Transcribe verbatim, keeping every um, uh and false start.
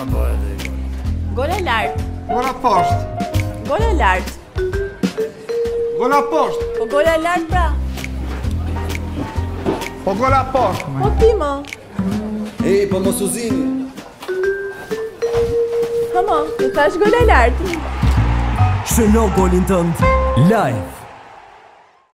ka bëhet? Gol e lartë. Gola poshtë. Gol e lartë. Gola poshtë. Po gol e lartë pra. Po gola poshtë. Po ti mo. Ej, po mos u zini. Ha mo, të thash gol e lartë. Shëno golin tënd live.